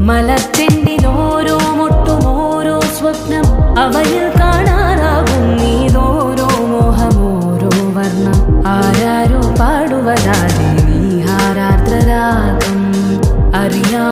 മലച്ചെണ്ടിലോരോ മുട്ടും ഓരോ സ്വപ്നം അവയിൽ കാണാറാകും നീതോരോ മോഹമോരോ വർണ്ണം ആരാരോ പാടുവതാതെ നീ ഹാരാർദ്രരാഗം അറിയാ